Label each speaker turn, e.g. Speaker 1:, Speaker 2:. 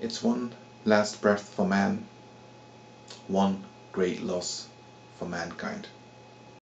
Speaker 1: It's one last breath for man, one great loss for mankind.